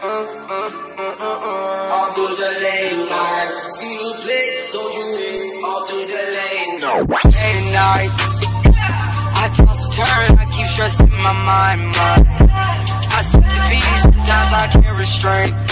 All through the late night, see you play, don't you hate? All through the late night. Late night, I toss and turn, I keep stressing my mind. I set the peace, sometimes I can't restrain.